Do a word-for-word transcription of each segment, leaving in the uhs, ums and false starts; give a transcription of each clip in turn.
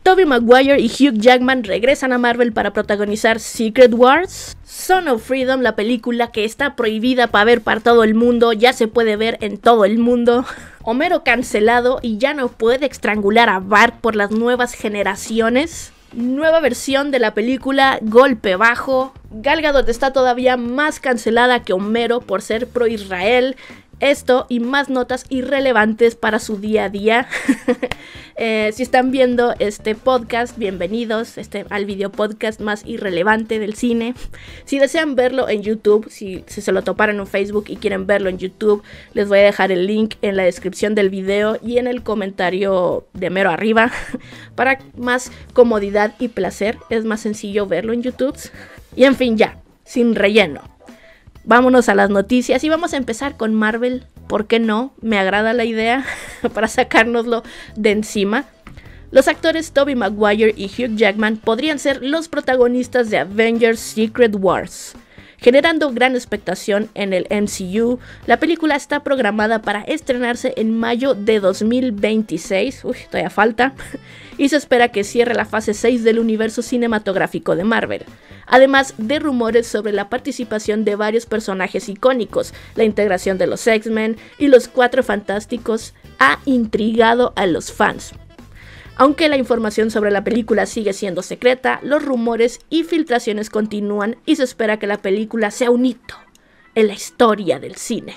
Tobey Maguire y Hugh Jackman regresan a Marvel para protagonizar Secret Wars. Son of Freedom, la película que está prohibida para ver para todo el mundo, ya se puede ver en todo el mundo. Homero cancelado y ya no puede estrangular a Bart por las nuevas generaciones. Nueva versión de la película Golpe Bajo. Gal Gadot está todavía más cancelada que Homero por ser pro Israel. Esto y más notas irrelevantes para su día a día. eh, si están viendo este podcast, bienvenidos este, al video podcast más irrelevante del cine. Si desean verlo en YouTube, si, si se lo toparon en Facebook y quieren verlo en YouTube, les voy a dejar el link en la descripción del video y en el comentario de mero arriba. Para más comodidad y placer, es más sencillo verlo en YouTube. Y en fin, ya, sin relleno. Vámonos a las noticias y vamos a empezar con Marvel. ¿Por qué no? Me agrada la idea para sacárnoslo de encima. Los actores Tobey Maguire y Hugh Jackman podrían ser los protagonistas de Avengers Secret Wars. Generando gran expectación en el M C U, la película está programada para estrenarse en mayo de dos mil veintiséis, uy, todavía falta, y se espera que cierre la fase seis del universo cinematográfico de Marvel. Además de rumores sobre la participación de varios personajes icónicos, la integración de los X-Men y los Cuatro Fantásticos ha intrigado a los fans. Aunque la información sobre la película sigue siendo secreta, los rumores y filtraciones continúan y se espera que la película sea un hito en la historia del cine.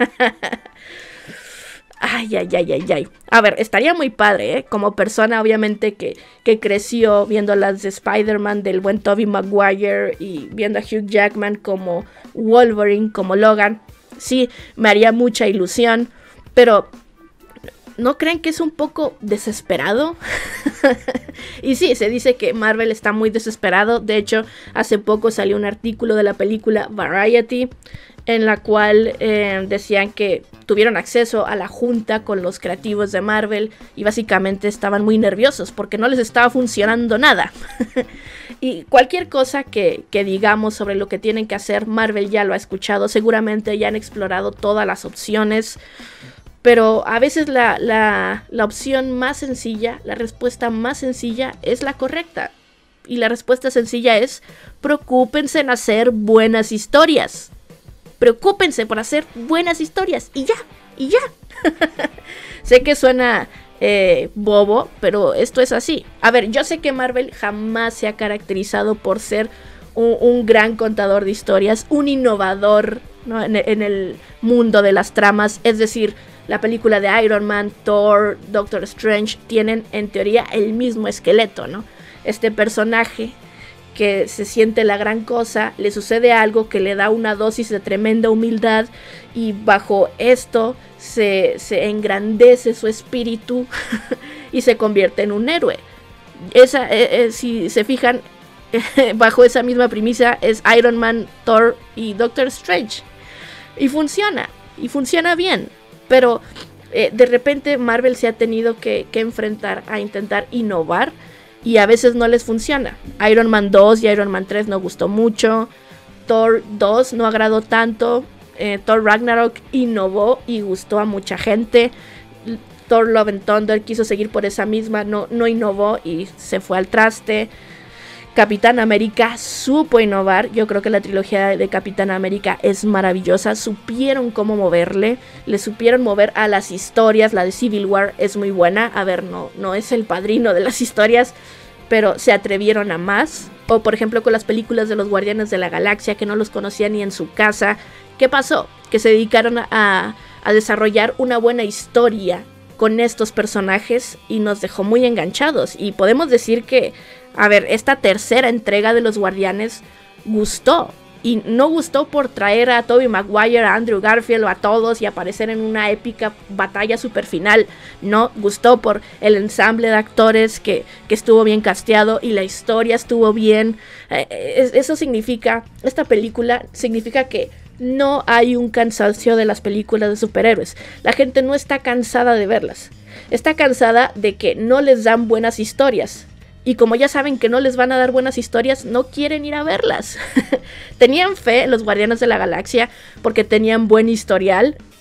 Ay, ay, ay, ay, ay. A ver, estaría muy padre, ¿eh? Como persona, obviamente, que, que creció viendo las de Spider-Man del buen Tobey Maguire y viendo a Hugh Jackman como Wolverine, como Logan. Sí, me haría mucha ilusión, pero ¿no creen que es un poco desesperado? Y sí, se dice que Marvel está muy desesperado. De hecho, hace poco salió un artículo de la película Variety en la cual eh, decían que tuvieron acceso a la junta con los creativos de Marvel y básicamente estaban muy nerviosos porque no les estaba funcionando nada. Y cualquier cosa que, que digamos sobre lo que tienen que hacer, Marvel ya lo ha escuchado, seguramente ya han explorado todas las opciones. Pero a veces la, la, la opción más sencilla, la respuesta más sencilla es la correcta. Y la respuesta sencilla es: preocúpense en hacer buenas historias. Preocúpense por hacer buenas historias. Y ya, y ya. Sé que suena eh, bobo, pero esto es así. A ver, yo sé que Marvel jamás se ha caracterizado por ser un, un gran contador de historias, un innovador, ¿no? en, en el mundo de las tramas. Es decir, la película de Iron Man, Thor, Doctor Strange tienen en teoría el mismo esqueleto, ¿no? Este personaje que se siente la gran cosa, le sucede algo que le da una dosis de tremenda humildad y bajo esto se, se engrandece su espíritu y se convierte en un héroe. Esa, eh, eh, si se fijan, bajo esa misma premisa es Iron Man, Thor y Doctor Strange. Y funciona, y funciona bien. Pero eh, de repente Marvel se ha tenido que, que enfrentar a intentar innovar y a veces no les funciona. Iron Man dos y Iron Man tres no gustó mucho. Thor dos no agradó tanto. Eh, Thor Ragnarok innovó y gustó a mucha gente. Thor Love and Thunder quiso seguir por esa misma, no, no innovó y se fue al traste. Capitán América supo innovar. Yo creo que la trilogía de Capitán América es maravillosa. Supieron cómo moverle. Le supieron mover a las historias. La de Civil War es muy buena. A ver, no, no es el padrino de las historias, pero se atrevieron a más. O por ejemplo con las películas de los Guardianes de la Galaxia, que no los conocían ni en su casa. ¿Qué pasó? Que se dedicaron a, a desarrollar una buena historia con estos personajes y nos dejó muy enganchados. Y podemos decir que, a ver, esta tercera entrega de los Guardianes gustó. Y no gustó por traer a Tobey Maguire, a Andrew Garfield o a todos y aparecer en una épica batalla super final. No, gustó por el ensamble de actores que, que estuvo bien casteado y la historia estuvo bien. Eh, eso significa, esta película significa que no hay un cansancio de las películas de superhéroes. La gente no está cansada de verlas. Está cansada de que no les dan buenas historias. Y como ya saben que no les van a dar buenas historias, no quieren ir a verlas. Tenían fe los Guardianes de la Galaxia porque tenían buen historial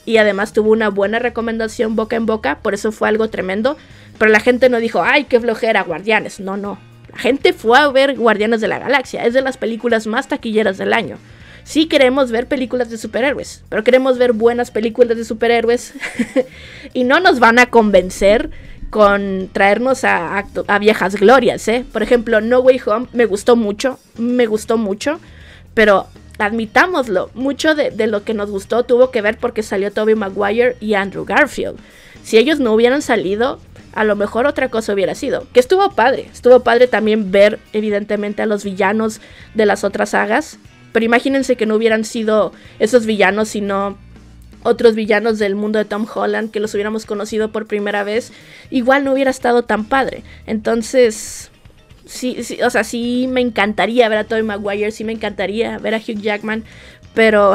y además tuvo una buena recomendación boca en boca, por eso fue algo tremendo. Pero la gente no dijo, ay, qué flojera, Guardianes. No, no. La gente fue a ver Guardianes de la Galaxia. Es de las películas más taquilleras del año. Sí queremos ver películas de superhéroes, pero queremos ver buenas películas de superhéroes. Y no nos van a convencer con traernos a, a, a viejas glorias, ¿eh? Por ejemplo, No Way Home me gustó mucho, me gustó mucho, pero admitámoslo, mucho de, de lo que nos gustó tuvo que ver porque salió Tobey Maguire y Andrew Garfield. Si ellos no hubieran salido, a lo mejor otra cosa hubiera sido. Que estuvo padre, estuvo padre también ver evidentemente a los villanos de las otras sagas, pero imagínense que no hubieran sido esos villanos, sino otros villanos del mundo de Tom Holland, que los hubiéramos conocido por primera vez, igual no hubiera estado tan padre. Entonces, sí, sí, o sea, sí me encantaría ver a Tobey Maguire, sí me encantaría ver a Hugh Jackman, pero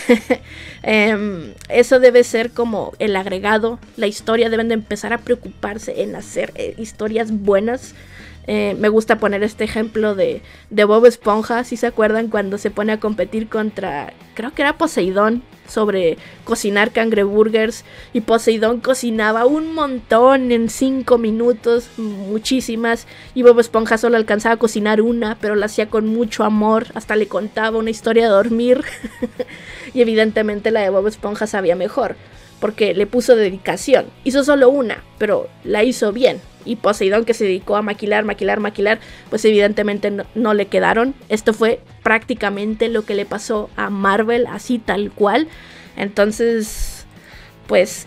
eh, eso debe ser como el agregado. La historia, deben de empezar a preocuparse en hacer eh, historias buenas. Eh, me gusta poner este ejemplo de, de Bob Esponja, si se acuerdan, cuando se pone a competir contra, creo que era Poseidón, sobre cocinar cangreburgers, y Poseidón cocinaba un montón en cinco minutos, muchísimas, y Bob Esponja solo alcanzaba a cocinar una, pero la hacía con mucho amor, hasta le contaba una historia de dormir. Y evidentemente la de Bob Esponja sabía mejor, porque le puso dedicación. Hizo solo una, pero la hizo bien. Y Poseidón, que se dedicó a maquilar, maquilar, maquilar, pues evidentemente no, no le quedaron. Esto fue prácticamente lo que le pasó a Marvel, así tal cual. Entonces, pues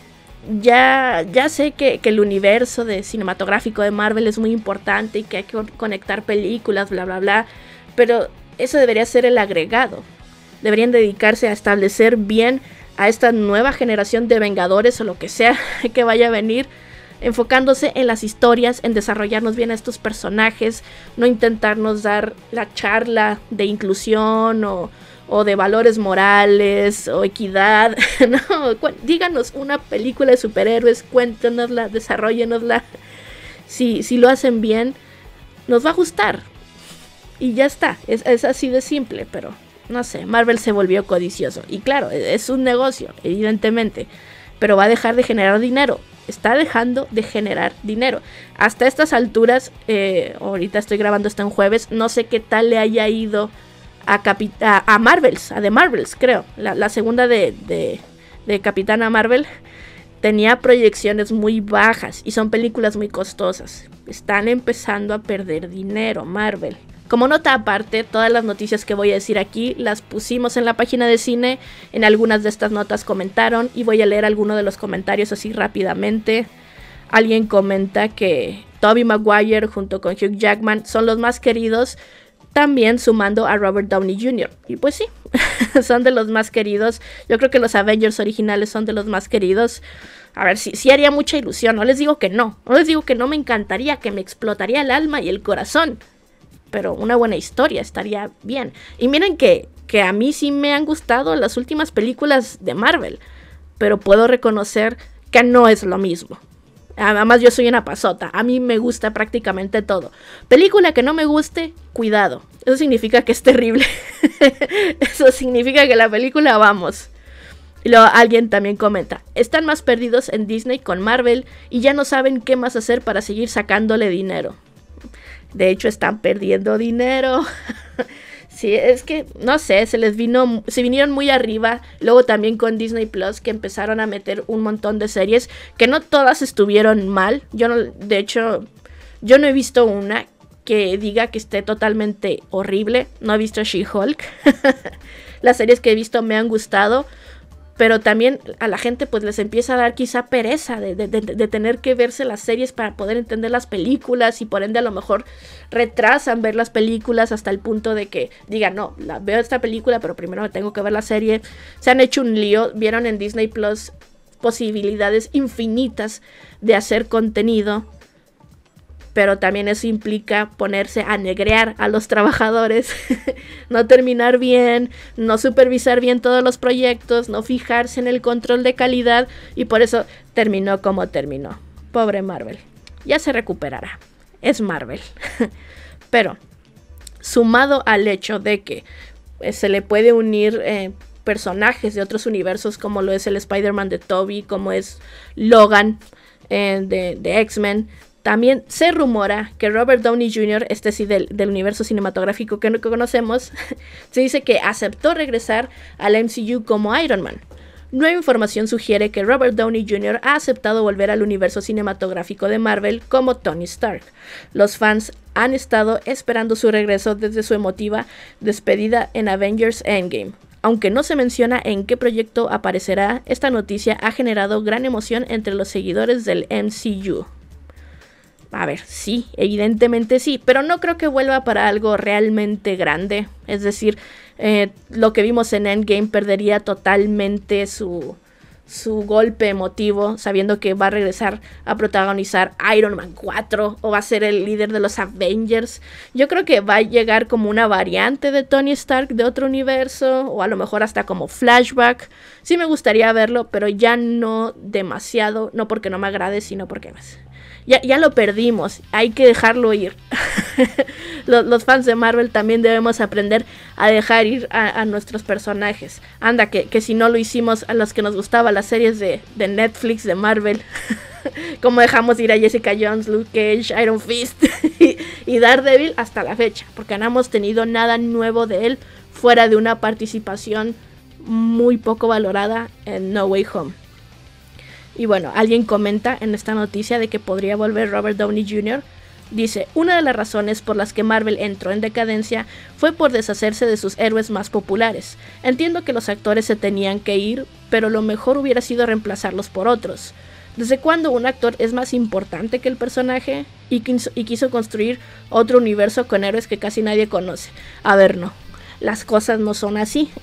ya, ya sé que, que el universo de cinematográfico de Marvel es muy importante y que hay que conectar películas, bla, bla, bla. Pero eso debería ser el agregado. Deberían dedicarse a establecer bien a esta nueva generación de Vengadores o lo que sea que vaya a venir, enfocándose en las historias, en desarrollarnos bien a estos personajes, no intentarnos dar la charla de inclusión o, o de valores morales o equidad. No, cu- díganos una película de superhéroes, cuéntenosla, desarrollenosla. Si, si lo hacen bien, nos va a gustar. Y ya está, es, es así de simple, pero no sé, Marvel se volvió codicioso. Y claro, es un negocio, evidentemente, pero va a dejar de generar dinero. Está dejando de generar dinero. Hasta estas alturas, eh, ahorita estoy grabando esto en jueves, no sé qué tal le haya ido a, Capi- a, a Marvels, a The Marvels, creo. La, la segunda de, de, de Capitana Marvel tenía proyecciones muy bajas y son películas muy costosas. Están empezando a perder dinero, Marvel. Como nota aparte, todas las noticias que voy a decir aquí las pusimos en la página de cine. En algunas de estas notas comentaron y voy a leer algunos de los comentarios así rápidamente. Alguien comenta que Tobey Maguire junto con Hugh Jackman son los más queridos, también sumando a Robert Downey junior Y pues sí, son de los más queridos. Yo creo que los Avengers originales son de los más queridos. A ver, sí, sí haría mucha ilusión, no les digo que no. No les digo que no me encantaría, que me explotaría el alma y el corazón. Pero una buena historia estaría bien. Y miren que, que a mí sí me han gustado las últimas películas de Marvel, pero puedo reconocer que no es lo mismo. Además yo soy una pasota, a mí me gusta prácticamente todo. Película que no me guste, cuidado. Eso significa que es terrible. Eso significa que la película, vamos. Y luego alguien también comenta, están más perdidos en Disney con Marvel y ya no saben qué más hacer para seguir sacándole dinero. De hecho, están perdiendo dinero. Sí, es que, no sé, se les vino, se vinieron muy arriba. Luego también con Disney Plus, que empezaron a meter un montón de series, que no todas estuvieron mal. Yo no, de hecho, yo no he visto una que diga que esté totalmente horrible. No he visto She-Hulk. Las series que he visto me han gustado. Pero también a la gente pues les empieza a dar quizá pereza de, de, de, de tener que verse las series para poder entender las películas, y por ende a lo mejor retrasan ver las películas hasta el punto de que digan, no, la, veo esta película pero primero me tengo que ver la serie. Se han hecho un lío, vieron en Disney Plus posibilidades infinitas de hacer contenido, pero también eso implica ponerse a negrear a los trabajadores, no terminar bien, no supervisar bien todos los proyectos, no fijarse en el control de calidad, y por eso terminó como terminó. Pobre Marvel. Ya se recuperará. Es Marvel. Pero, sumado al hecho de que eh, se le puede unir eh, personajes de otros universos, como lo es el Spider-Man de Tobey, como es Logan eh, de, de X-Men. También se rumora que Robert Downey junior, este sí del, del universo cinematográfico que no conocemos, se dice que aceptó regresar al M C U como Iron Man. Nueva información sugiere que Robert Downey junior ha aceptado volver al universo cinematográfico de Marvel como Tony Stark. Los fans han estado esperando su regreso desde su emotiva despedida en Avengers Endgame. Aunque no se menciona en qué proyecto aparecerá, esta noticia ha generado gran emoción entre los seguidores del M C U. A ver, sí, evidentemente sí, pero no creo que vuelva para algo realmente grande. Es decir, eh, lo que vimos en Endgame perdería totalmente su, su golpe emotivo, sabiendo que va a regresar a protagonizar Iron Man cuatro o va a ser el líder de los Avengers. Yo creo que va a llegar como una variante de Tony Stark de otro universo, o a lo mejor hasta como flashback. Sí me gustaría verlo, pero ya no demasiado, no porque no me agrade, sino porque más... Ya, ya lo perdimos, hay que dejarlo ir. los, los fans de Marvel también debemos aprender a dejar ir a, a nuestros personajes. Anda, que, que si no lo hicimos a los que nos gustaban las series de, de Netflix de Marvel, como dejamos ir a Jessica Jones, Luke Cage, Iron Fist y, y Daredevil hasta la fecha, porque no hemos tenido nada nuevo de él fuera de una participación muy poco valorada en No Way Home. Y bueno, alguien comenta en esta noticia de que podría volver Robert Downey junior Dice, una de las razones por las que Marvel entró en decadencia fue por deshacerse de sus héroes más populares. Entiendo que los actores se tenían que ir, pero lo mejor hubiera sido reemplazarlos por otros. ¿Desde cuándo un actor es más importante que el personaje? Y quiso, y quiso construir otro universo con héroes que casi nadie conoce. A ver, no, las cosas no son así.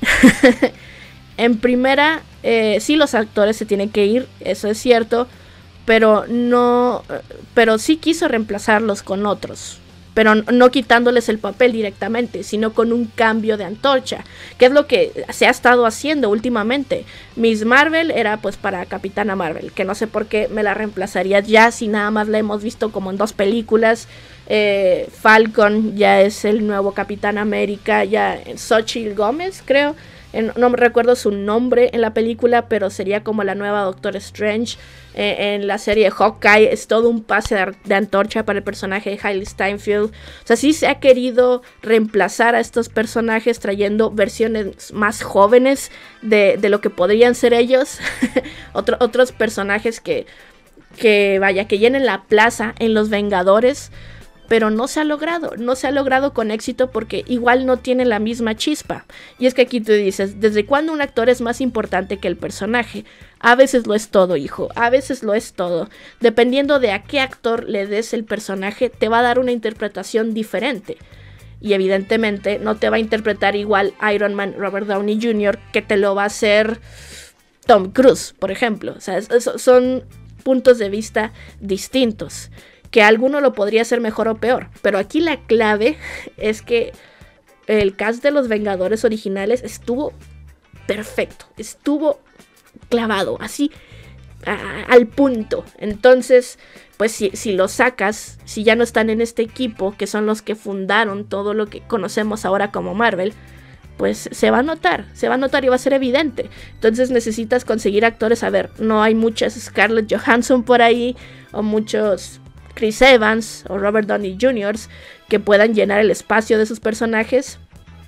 En primera, eh, sí los actores se tienen que ir, eso es cierto, pero no, pero sí quiso reemplazarlos con otros, pero no quitándoles el papel directamente, sino con un cambio de antorcha, que es lo que se ha estado haciendo últimamente. Miss Marvel era pues para Capitana Marvel, que no sé por qué me la reemplazaría ya si nada más la hemos visto como en dos películas. eh, Falcon ya es el nuevo Capitán América, ya Xochitl Gómez creo. No me recuerdo su nombre en la película, pero sería como la nueva Doctor Strange. Eh, en la serie de Hawkeye es todo un pase de, de antorcha para el personaje de Hailee Steinfeld. O sea, sí se ha querido reemplazar a estos personajes trayendo versiones más jóvenes de, de lo que podrían ser ellos. Otro, otros personajes que, que, vaya, que llenen la plaza en Los Vengadores. Pero no se ha logrado, no se ha logrado con éxito porque igual no tiene la misma chispa. Y es que aquí tú dices, ¿desde cuándo un actor es más importante que el personaje? A veces lo es todo, hijo, a veces lo es todo. Dependiendo de a qué actor le des el personaje, te va a dar una interpretación diferente. Y evidentemente no te va a interpretar igual Iron Man Robert Downey junior que te lo va a hacer Tom Cruise, por ejemplo. O sea, es, es, son puntos de vista distintos. Que alguno lo podría hacer mejor o peor. Pero aquí la clave es que el cast de los Vengadores originales estuvo perfecto. Estuvo clavado, así a, al punto. Entonces, pues si, si lo sacas, si ya no están en este equipo, que son los que fundaron todo lo que conocemos ahora como Marvel, pues se va a notar, se va a notar y va a ser evidente. Entonces necesitas conseguir actores. A ver, no hay muchas Scarlett Johansson por ahí, o muchos Chris Evans o Robert Downey junior que puedan llenar el espacio de sus personajes,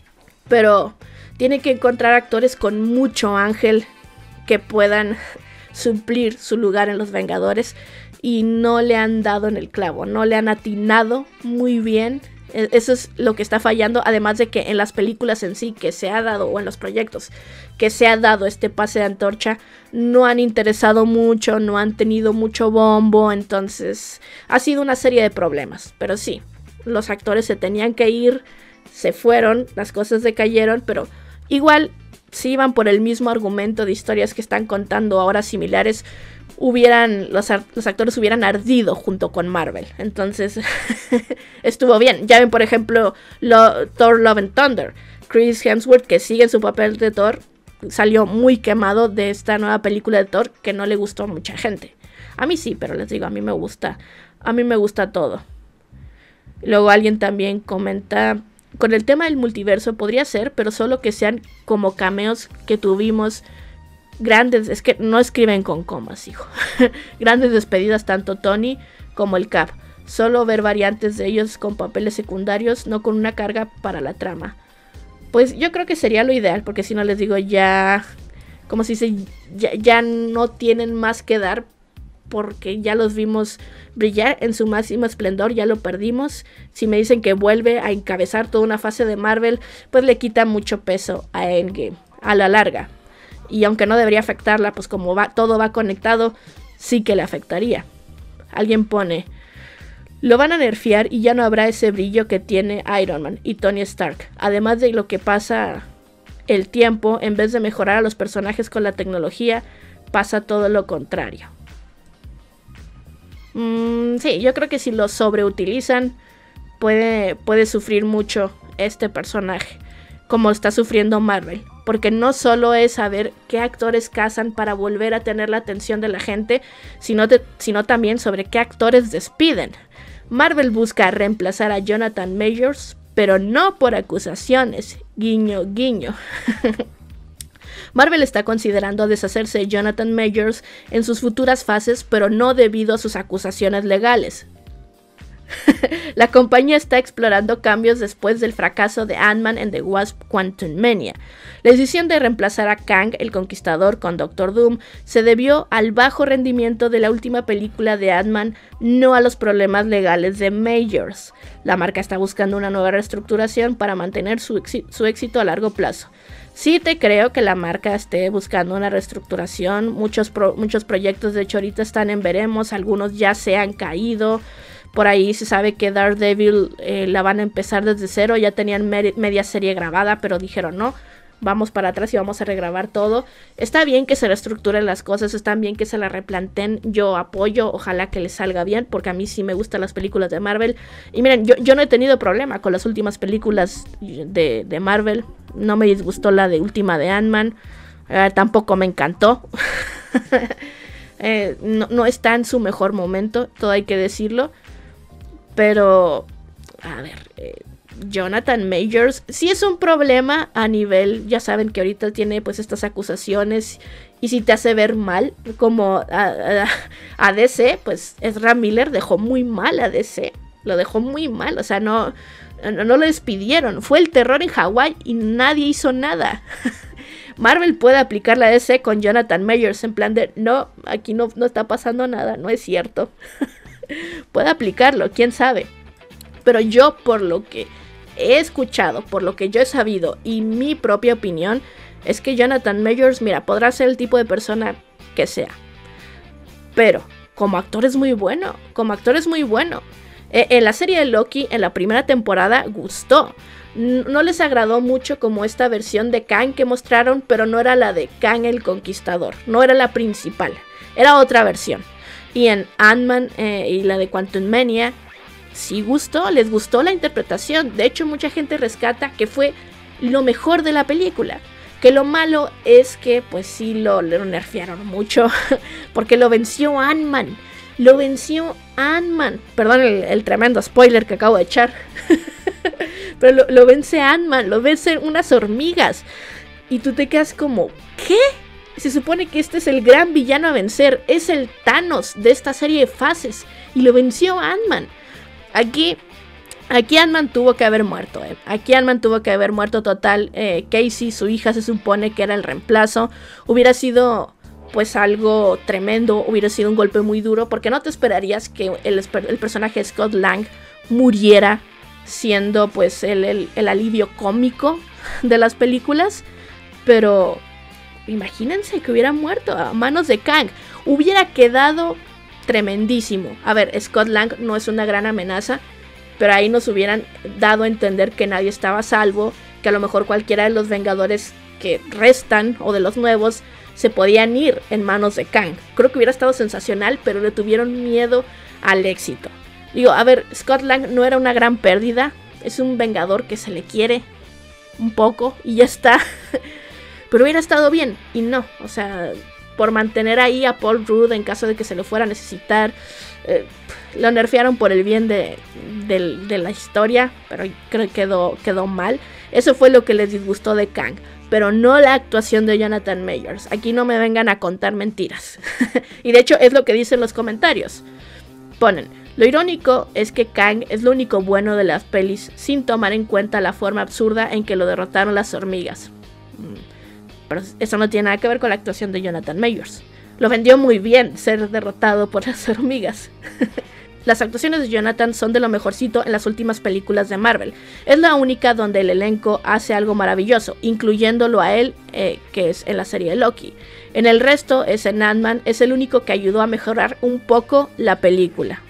pero tiene que encontrar actores con mucho ángel que puedan suplir su lugar en los Vengadores, y no le han dado en el clavo, no le han atinado muy bien. Eso es lo que está fallando, además de que en las películas en sí que se ha dado, o en los proyectos que se ha dado este pase de antorcha, no han interesado mucho, no han tenido mucho bombo. Entonces ha sido una serie de problemas. Pero sí, los actores se tenían que ir, se fueron, las cosas decayeron, pero igual si iban por el mismo argumento de historias que están contando ahora similares, hubieran los, los actores hubieran ardido junto con Marvel. Entonces estuvo bien. Ya ven, por ejemplo, lo, Thor Love and Thunder. Chris Hemsworth, que sigue en su papel de Thor, salió muy quemado de esta nueva película de Thor, que no le gustó a mucha gente. A mí sí, pero les digo, a mí me gusta. A mí me gusta todo. Luego alguien también comenta con el tema del multiverso podría ser, pero solo que sean como cameos que tuvimos grandes, es que no escriben con comas, hijo. Grandes despedidas tanto Tony como el Cap. Solo ver variantes de ellos con papeles secundarios, no con una carga para la trama. Pues yo creo que sería lo ideal, porque si no les digo ya, como si se ya, ya no tienen más que dar, porque ya los vimos brillar en su máximo esplendor, ya lo perdimos. Si me dicen que vuelve a encabezar toda una fase de Marvel, pues le quita mucho peso a Endgame, a la larga. Y aunque no debería afectarla, pues como va, todo va conectado, sí que le afectaría. Alguien pone, lo van a nerfear y ya no habrá ese brillo que tiene Iron Man y Tony Stark. Además de lo que pasa el tiempo, en vez de mejorar a los personajes con la tecnología, pasa todo lo contrario. Mm, sí, yo creo que si lo sobreutilizan, puede, puede sufrir mucho este personaje, como está sufriendo Marvel. Porque no solo es saber qué actores casan para volver a tener la atención de la gente, sino, de, sino también sobre qué actores despiden. Marvel busca reemplazar a Jonathan Majors, pero no por acusaciones. Guiño, guiño. Marvel está considerando deshacerse de Jonathan Majors en sus futuras fases, pero no debido a sus acusaciones legales. La compañía está explorando cambios después del fracaso de Ant-Man and the Wasp Quantumania. La decisión de reemplazar a Kang el Conquistador con Doctor Doom se debió al bajo rendimiento de la última película de Ant-Man, no a los problemas legales de Majors. La marca está buscando una nueva reestructuración para mantener su, su éxito a largo plazo. Sí te creo que la marca esté buscando una reestructuración. Muchos, pro, muchos proyectos de hecho ahorita están en veremos, algunos ya se han caído. Por ahí se sabe que Daredevil eh, la van a empezar desde cero. Ya tenían me media serie grabada, pero dijeron no, vamos para atrás y vamos a regrabar todo. Está bien que se reestructuren las cosas, está bien que se la replanteen. Yo apoyo, ojalá que les salga bien, porque a mí sí me gustan las películas de Marvel. Y miren, yo, yo no he tenido problema con las últimas películas de, de Marvel. No me disgustó la de última de Ant-Man. Eh, tampoco me encantó. eh, no, no está en su mejor momento, todo hay que decirlo. Pero, a ver, eh, Jonathan Majors sí es un problema a nivel, ya saben que ahorita tiene pues estas acusaciones y si te hace ver mal como a, a, a D C, pues Ezra Miller dejó muy mal a D C, lo dejó muy mal, o sea, no, no, no lo despidieron, fue el terror en Hawái y nadie hizo nada. Marvel puede aplicar la D C con Jonathan Majors en plan de, no, aquí no, no está pasando nada, no es cierto. Puede aplicarlo, quién sabe. Pero yo, por lo que he escuchado, por lo que yo he sabido y mi propia opinión, es que Jonathan Majors, mira, podrá ser el tipo de persona que sea, pero como actor es muy bueno, como actor es muy bueno. Eh, en la serie de Loki, en la primera temporada, gustó. No les agradó mucho como esta versión de Kang que mostraron, pero no era la de Kang el Conquistador, no era la principal, era otra versión. Y en Ant-Man eh, y la de Quantumania, sí gustó, les gustó la interpretación. De hecho, mucha gente rescata que fue lo mejor de la película. Que lo malo es que, pues sí, lo, lo nerfearon mucho. Porque lo venció Ant-Man. Lo venció Ant-Man. Perdón el, el tremendo spoiler que acabo de echar. Pero lo, lo vence Ant-Man, lo vencen unas hormigas. Y tú te quedas como, ¿qué? Se supone que este es el gran villano a vencer. Es el Thanos de esta serie de fases. Y lo venció Ant-Man. Aquí, aquí Ant-Man tuvo que haber muerto. Eh. Aquí Ant-Man tuvo que haber muerto total. Eh, Casey, su hija, se supone que era el reemplazo. Hubiera sido pues algo tremendo. Hubiera sido un golpe muy duro. Porque no te esperarías que el, el personaje de Scott Lang muriera siendo pues el, el, el alivio cómico de las películas. Pero imagínense que hubiera muerto a manos de Kang. Hubiera quedado tremendísimo. A ver, Scott Lang no es una gran amenaza, pero ahí nos hubieran dado a entender que nadie estaba a salvo, que a lo mejor cualquiera de los Vengadores que restan o de los nuevos se podían ir en manos de Kang. Creo que hubiera estado sensacional, pero le tuvieron miedo al éxito. Digo, a ver, Scott Lang no era una gran pérdida, es un Vengador que se le quiere un poco y ya está. Pero hubiera estado bien, y no, o sea, por mantener ahí a Paul Rudd en caso de que se lo fuera a necesitar, eh, lo nerfearon por el bien de, de, de la historia, pero creo que quedó, quedó mal. Eso fue lo que les disgustó de Kang, pero no la actuación de Jonathan Majors. Aquí no me vengan a contar mentiras. Y de hecho es lo que dicen los comentarios. Ponen: lo irónico es que Kang es lo único bueno de las pelis, sin tomar en cuenta la forma absurda en que lo derrotaron las hormigas. Pero eso no tiene nada que ver con la actuación de Jonathan Majors. Lo vendió muy bien ser derrotado por las hormigas. Las actuaciones de Jonathan son de lo mejorcito en las últimas películas de Marvel. Es la única donde el elenco hace algo maravilloso, incluyéndolo a él, eh, que es en la serie de Loki. En el resto, es en Ant-Man, es el único que ayudó a mejorar un poco la película.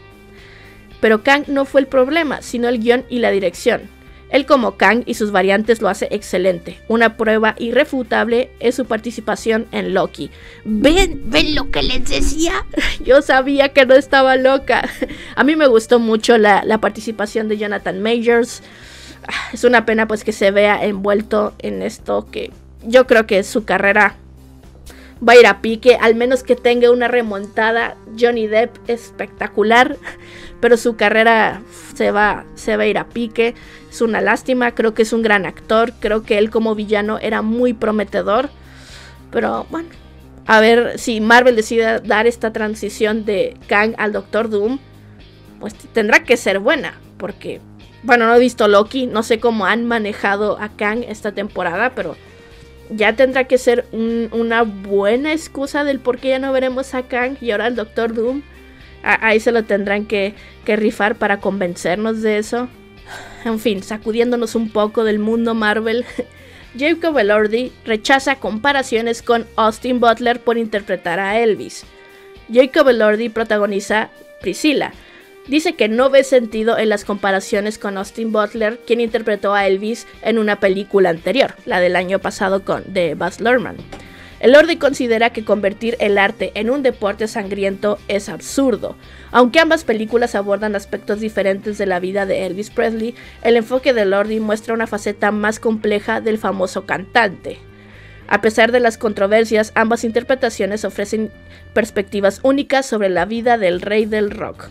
Pero Kang no fue el problema, sino el guión y la dirección. Él como Kang y sus variantes lo hace excelente. Una prueba irrefutable es su participación en Loki. ¿Ven? ¿Ven lo que les decía? Yo sabía que no estaba loca. A mí me gustó mucho la, la participación de Jonathan Majors. Es una pena pues que se vea envuelto en esto, que yo creo que su carrera va a ir a pique, al menos que tenga una remontada Johnny Depp espectacular, pero su carrera se va, se va a ir a pique. Es una lástima, creo que es un gran actor, creo que él como villano era muy prometedor, pero bueno, a ver si Marvel decide dar esta transición de Kang al Doctor Doom, pues tendrá que ser buena, porque, bueno, no he visto Loki, no sé cómo han manejado a Kang esta temporada, pero ya tendrá que ser un, una buena excusa del por qué ya no veremos a Kang y ahora al Doctor Doom. A, ahí se lo tendrán que, que rifar para convencernos de eso. En fin, sacudiéndonos un poco del mundo Marvel, Jacob Elordi rechaza comparaciones con Austin Butler por interpretar a Elvis. Jacob Elordi protagoniza Priscilla. Dice que no ve sentido en las comparaciones con Austin Butler, quien interpretó a Elvis en una película anterior, la del año pasado con de Baz Luhrmann. Elordi considera que convertir el arte en un deporte sangriento es absurdo. Aunque ambas películas abordan aspectos diferentes de la vida de Elvis Presley, el enfoque de Elordi muestra una faceta más compleja del famoso cantante. A pesar de las controversias, ambas interpretaciones ofrecen perspectivas únicas sobre la vida del rey del rock.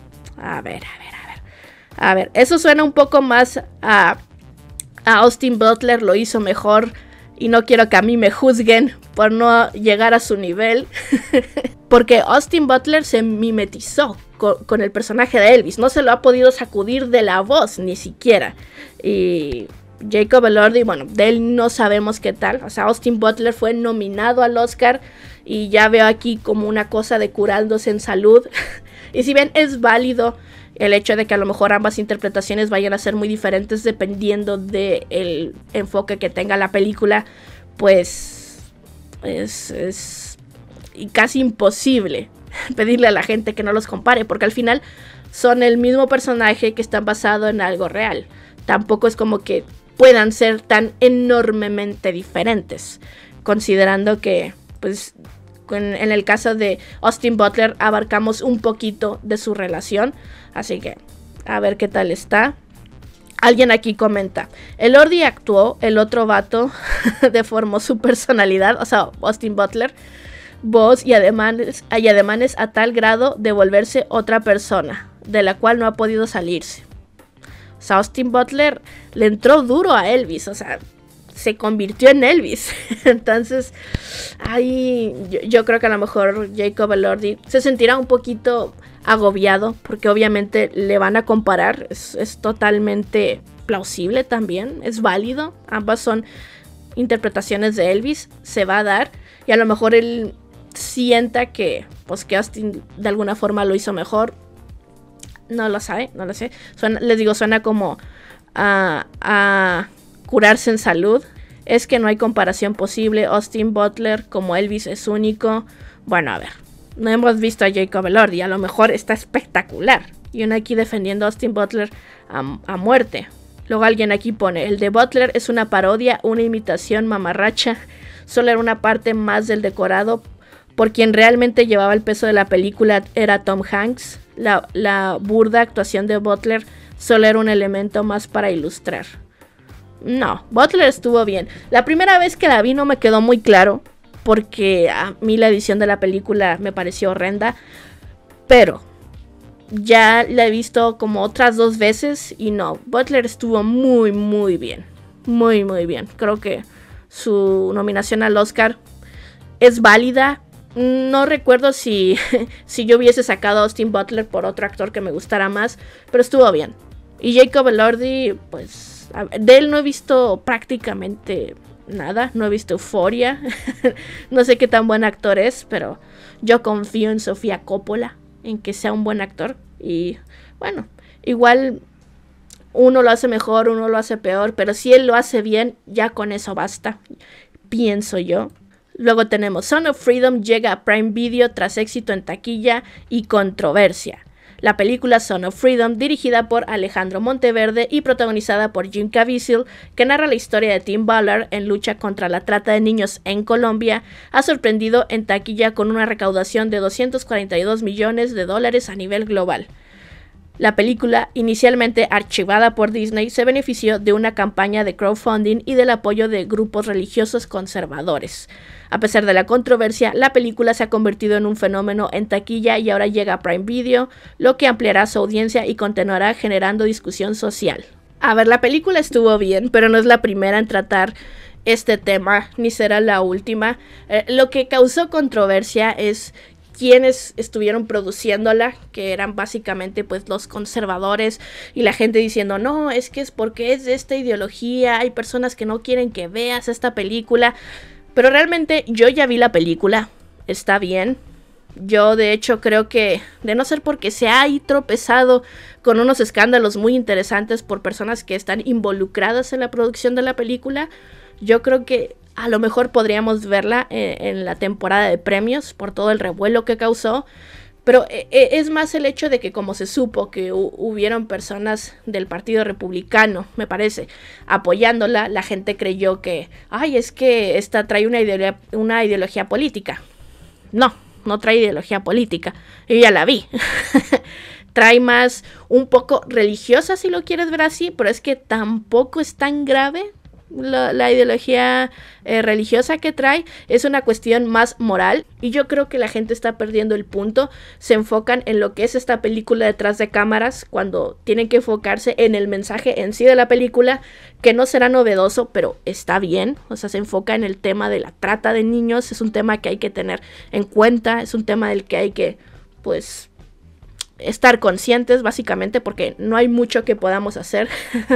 A ver, a ver, a ver. A ver, eso suena un poco más a, a Austin Butler, lo hizo mejor. Y no quiero que a mí me juzguen por no llegar a su nivel. Porque Austin Butler se mimetizó con, con el personaje de Elvis. No se lo ha podido sacudir de la voz, ni siquiera. Y Jacob Elordi, bueno, de él no sabemos qué tal. O sea, Austin Butler fue nominado al Oscar. Y ya veo aquí como una cosa de curándose en salud. Y si bien es válido el hecho de que a lo mejor ambas interpretaciones vayan a ser muy diferentes dependiendo del enfoque que tenga la película, pues es, es casi imposible pedirle a la gente que no los compare, porque al final son el mismo personaje que está basado en algo real. Tampoco es como que puedan ser tan enormemente diferentes, considerando que pues en el caso de Austin Butler abarcamos un poquito de su relación, así que a ver qué tal está. Alguien aquí comenta: Elordi actuó, el otro vato deformó su personalidad, o sea, Austin Butler, voz y ademanes, y ademanes a tal grado de volverse otra persona, de la cual no ha podido salirse. O sea, Austin Butler le entró duro a Elvis, o sea, se convirtió en Elvis. Entonces, ahí yo, yo creo que a lo mejor Jacob Elordi se sentirá un poquito agobiado, porque obviamente le van a comparar. Es, es totalmente plausible también, es válido. Ambas son interpretaciones de Elvis, se va a dar. Y a lo mejor él sienta que, pues, que Austin de alguna forma lo hizo mejor. No lo sabe, no lo sé. Suena, les digo, suena como a... a curarse en salud. Es que no hay comparación posible. Austin Butler como Elvis es único. Bueno, a ver, no hemos visto a Jacob Elordi, a lo mejor está espectacular. Y uno aquí defendiendo a Austin Butler a, a muerte. Luego alguien aquí pone: el de Butler es una parodia, una imitación mamarracha. Solo era una parte más del decorado. Por quien realmente llevaba el peso de la película era Tom Hanks. La, la burda actuación de Butler solo era un elemento más para ilustrar. No, Butler estuvo bien. La primera vez que la vi no me quedó muy claro, porque a mí la edición de la película me pareció horrenda. Pero ya la he visto como otras dos veces y no, Butler estuvo muy muy bien, muy muy bien. Creo que su nominación al Oscar es válida. No recuerdo si, si yo hubiese sacado a Austin Butler por otro actor que me gustara más, pero estuvo bien. Y Jacob Elordi, pues de él no he visto prácticamente nada, no he visto Euphoria. No sé qué tan buen actor es, pero yo confío en Sofía Coppola, en que sea un buen actor. Y bueno, igual uno lo hace mejor, uno lo hace peor, pero si él lo hace bien, ya con eso basta, pienso yo. Luego tenemos Son of Freedom llega a Prime Video tras éxito en taquilla y controversia. La película Son of Freedom, dirigida por Alejandro Monteverde y protagonizada por Jim Caviezel, que narra la historia de Tim Ballard en lucha contra la trata de niños en Colombia, ha sorprendido en taquilla con una recaudación de doscientos cuarenta y dos millones de dólares a nivel global. La película, inicialmente archivada por Disney, se benefició de una campaña de crowdfunding y del apoyo de grupos religiosos conservadores. A pesar de la controversia, la película se ha convertido en un fenómeno en taquilla y ahora llega a Prime Video, lo que ampliará su audiencia y continuará generando discusión social. A ver, la película estuvo bien, pero no es la primera en tratar este tema, ni será la última. Eh, lo que causó controversia es quienes estuvieron produciéndola, que eran básicamente pues los conservadores y la gente diciendo no, es que es porque es de esta ideología, hay personas que no quieren que veas esta película, pero realmente yo ya vi la película, está bien. Yo de hecho creo que, de no ser porque se ha ahí tropezado con unos escándalos muy interesantes por personas que están involucradas en la producción de la película, yo creo que a lo mejor podríamos verla en, en la temporada de premios por todo el revuelo que causó. Pero eh, es más el hecho de que como se supo que hu- hubieron personas del Partido Republicano, me parece, apoyándola, la gente creyó que, ay, es que esta trae una ideología, una ideología política. No, no trae ideología política. Yo ya la vi. Trae más un poco religiosa, si lo quieres ver así, pero es que tampoco es tan grave. La, la ideología eh, religiosa que trae es una cuestión más moral y yo creo que la gente está perdiendo el punto. Se enfocan en lo que es esta película detrás de cámaras cuando tienen que enfocarse en el mensaje en sí de la película, que no será novedoso, pero está bien. O sea, se enfoca en el tema de la trata de niños, es un tema que hay que tener en cuenta, es un tema del que hay que pues estar conscientes básicamente, porque no hay mucho que podamos hacer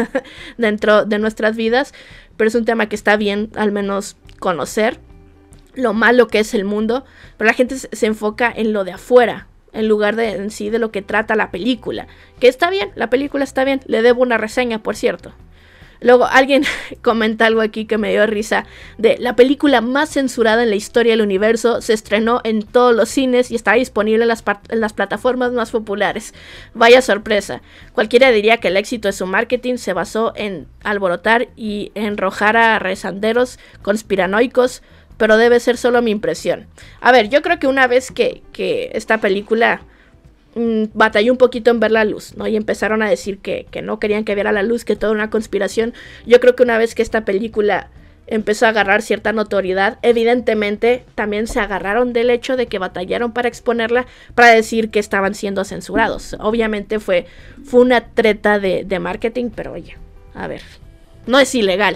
dentro de nuestras vidas, pero es un tema que está bien al menos conocer lo malo que es el mundo, pero la gente se enfoca en lo de afuera en lugar de en sí de lo que trata la película, que está bien, la película está bien, le debo una reseña, por cierto. Luego alguien comenta algo aquí que me dio risa, de la película más censurada en la historia del universo, se estrenó en todos los cines y está disponible en las, en las plataformas más populares. Vaya sorpresa. Cualquiera diría que el éxito de su marketing se basó en alborotar y enrojar a rezanderos conspiranoicos, pero debe ser solo mi impresión. A ver, yo creo que una vez que, que esta película Mm, batalló un poquito en ver la luz, ¿no? Y empezaron a decir que, que no querían que viera la luz, que toda una conspiración. Yo creo que una vez que esta película empezó a agarrar cierta notoriedad, evidentemente también se agarraron del hecho de que batallaron para exponerla, para decir que estaban siendo censurados. Obviamente fue, fue una treta de, de marketing, pero oye, a ver, no es ilegal.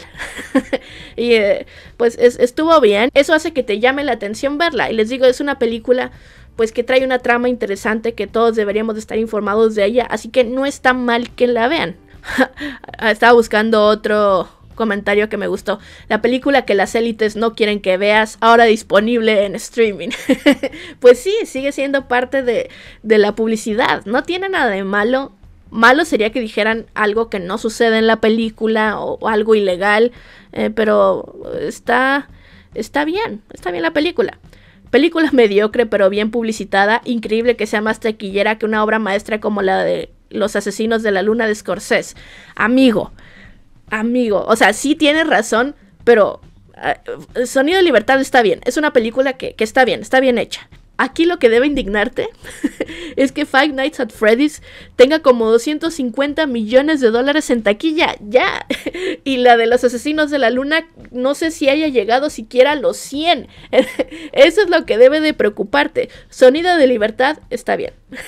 Y eh, pues es, estuvo bien. Eso hace que te llame la atención verla. Y les digo, es una película pues que trae una trama interesante, que todos deberíamos de estar informados de ella, así que no está mal que la vean. Estaba buscando otro comentario que me gustó. La película que las élites no quieren que veas, ahora disponible en streaming. Pues sí, sigue siendo parte de, de la publicidad. No tiene nada de malo. Malo sería que dijeran algo que no sucede en la película o, o algo ilegal, eh, pero está, está bien, está bien la película. Película mediocre pero bien publicitada, increíble que sea más taquillera que una obra maestra como la de Los Asesinos de la Luna de Scorsese. Amigo, amigo, o sea, sí tienes razón, pero uh, Sonido de Libertad está bien, es una película que, que está bien, está bien hecha. Aquí lo que debe indignarte es que Five Nights at Freddy's tenga como doscientos cincuenta millones de dólares en taquilla, ya. Y la de Los Asesinos de la Luna, no sé si haya llegado siquiera a los cien. Eso es lo que debe de preocuparte. Sonido de Libertad está bien.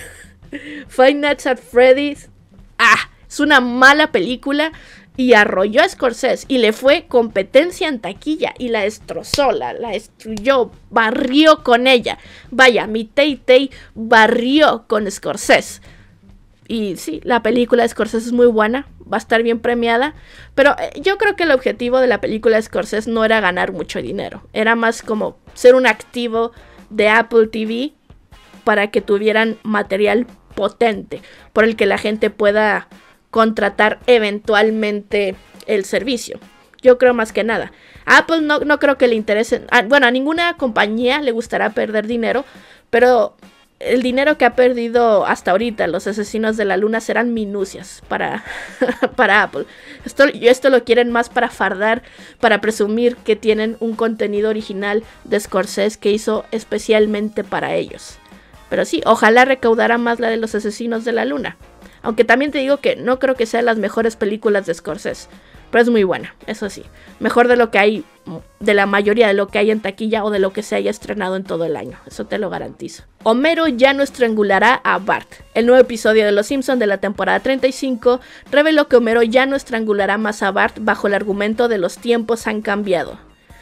Five Nights at Freddy's, ah, es una mala película y arrolló a Scorsese y le fue competencia en taquilla y la destrozó, la, la destruyó, barrió con ella. Vaya, mi Tay Tay barrió con Scorsese. Y sí, la película de Scorsese es muy buena, va a estar bien premiada, pero yo creo que el objetivo de la película de Scorsese no era ganar mucho dinero, era más como ser un activo de Apple T V para que tuvieran material potente por el que la gente pueda contratar eventualmente el servicio. Yo creo más que nada. A Apple no, no creo que le interese, a, bueno, a ninguna compañía le gustará perder dinero, pero el dinero que ha perdido hasta ahorita los asesinos de la luna serán minucias para, para Apple. Esto, esto lo quieren más para fardar, para presumir que tienen un contenido original de Scorsese que hizo especialmente para ellos. Pero sí, ojalá recaudara más la de los asesinos de la luna. Aunque también te digo que no creo que sean las mejores películas de Scorsese. Pero es muy buena, eso sí. Mejor de lo que hay, de la mayoría de lo que hay en taquilla o de lo que se haya estrenado en todo el año. Eso te lo garantizo. Homero ya no estrangulará a Bart. El nuevo episodio de Los Simpson de la temporada treinta y cinco reveló que Homero ya no estrangulará más a Bart bajo el argumento de los tiempos han cambiado.